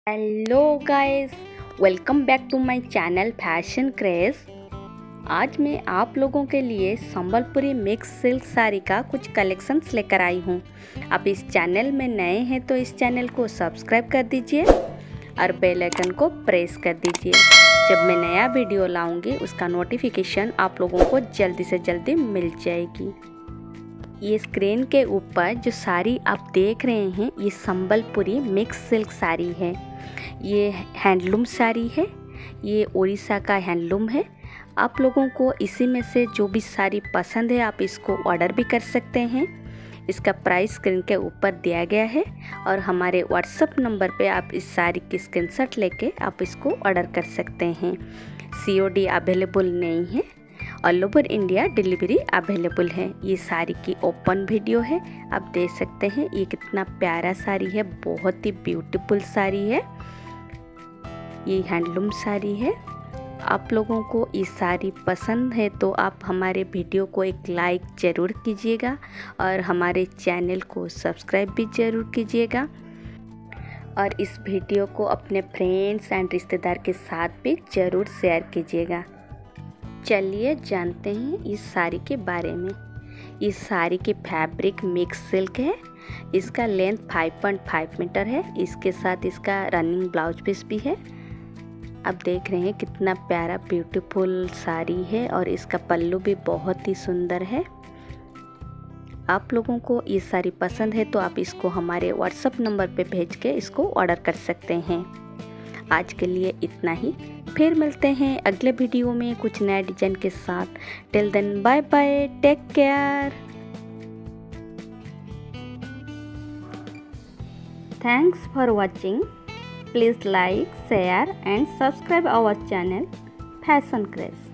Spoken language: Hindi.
Hello guys, welcome back to my channel fashion craze. आज मैं आप लोगों के लिए संबलपुरी मिक्स सिल्क साड़ी का कुछ कलेक्शंस लेकर आई हूँ। आप इस चैनल में नए हैं तो इस चैनल को सब्सक्राइब कर दीजिए और बेल आइकन को प्रेस कर दीजिए। जब मैं नया वीडियो लाऊंगी उसका नोटिफिकेशन आप लोगों को जल्दी से जल्दी मिल जाएगी। ये स्क्रीन के ऊपर जो साड़ी आप देख रहे हैं ये संबलपुरी मिक्स सिल्क साड़ी है। ये हैंडलूम साड़ी है, ये उड़ीसा का हैंडलूम है। आप लोगों को इसी में से जो भी साड़ी पसंद है आप इसको ऑर्डर भी कर सकते हैं। इसका प्राइस स्क्रीन के ऊपर दिया गया है और हमारे व्हाट्सएप नंबर पे आप इस साड़ी की स्क्रीनशॉट लेके आप इसको ऑर्डर कर सकते हैं। COD अवेलेबल नहीं है, all over India delivery available है। ये साड़ी की ओपन वीडियो है, आप देख सकते हैं ये कितना प्यारा साड़ी है, बहुत ही ब्यूटीफुल साड़ी है। ये हैंडलूम साड़ी है। आप लोगों को ये साड़ी पसंद है तो आप हमारे वीडियो को एक लाइक ज़रूर कीजिएगा और हमारे चैनल को सब्सक्राइब भी ज़रूर कीजिएगा और इस वीडियो को अपने फ्रेंड्स एंड रिश्तेदार के साथ भी ज़रूर शेयर कीजिएगा। चलिए जानते हैं इस साड़ी के बारे में। इस साड़ी की फैब्रिक मिक्स सिल्क है। इसका लेंथ 5.5 मीटर है। इसके साथ इसका रनिंग ब्लाउज पीस भी है। आप देख रहे हैं कितना प्यारा ब्यूटीफुल साड़ी है और इसका पल्लू भी बहुत ही सुंदर है। आप लोगों को ये साड़ी पसंद है तो आप इसको हमारे व्हाट्सएप नंबर पे भेज के इसको ऑर्डर कर सकते हैं। आज के लिए इतना ही, फिर मिलते हैं अगले वीडियो में कुछ नए डिजाइन के साथ। Till then bye bye, take care. Thanks for watching. Please like, share and subscribe our channel fashion craze.